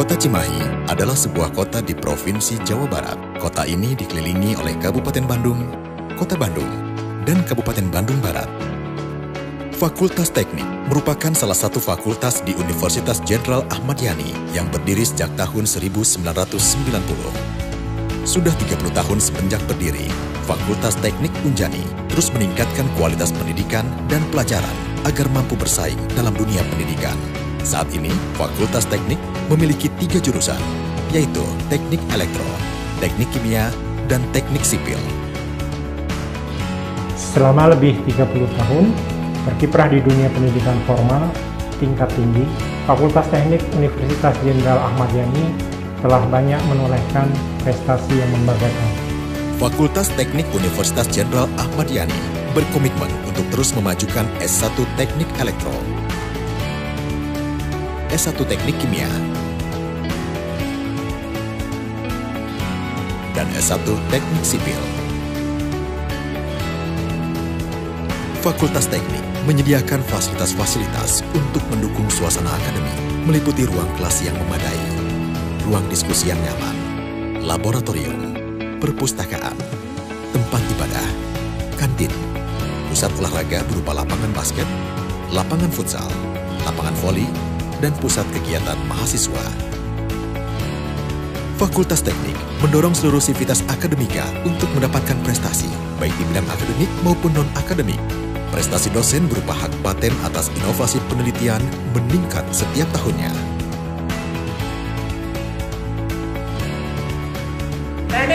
Kota Cimahi adalah sebuah kota di Provinsi Jawa Barat. Kota ini dikelilingi oleh Kabupaten Bandung, Kota Bandung, dan Kabupaten Bandung Barat. Fakultas Teknik merupakan salah satu fakultas di Universitas Jenderal Ahmad Yani yang berdiri sejak tahun 1990. Sudah 30 tahun semenjak berdiri, Fakultas Teknik Unjani terus meningkatkan kualitas pendidikan dan pelajaran agar mampu bersaing dalam dunia pendidikan. Saat ini, Fakultas Teknik memiliki 3 jurusan, yaitu Teknik Elektro, Teknik Kimia, dan Teknik Sipil. Selama lebih 30 tahun, berkiprah di dunia pendidikan formal tingkat tinggi, Fakultas Teknik Universitas Jenderal Ahmad Yani telah banyak menolehkan prestasi yang membanggakan. Fakultas Teknik Universitas Jenderal Ahmad Yani berkomitmen untuk terus memajukan S1 Teknik Elektro, S1 Teknik Kimia, dan S1 Teknik Sipil. Fakultas Teknik menyediakan fasilitas-fasilitas untuk mendukung suasana akademik, meliputi ruang kelas yang memadai, ruang diskusi yang nyaman, laboratorium, perpustakaan, tempat ibadah, kantin, pusat olahraga berupa lapangan basket, lapangan futsal, lapangan voli, dan pusat kegiatan mahasiswa. Fakultas Teknik mendorong seluruh sivitas akademika untuk mendapatkan prestasi, baik di bidang akademik maupun non-akademik. Prestasi dosen berupa hak paten atas inovasi penelitian meningkat setiap tahunnya.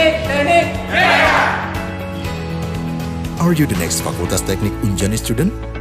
Teknik! Are you the next Fakultas Teknik Unjani student?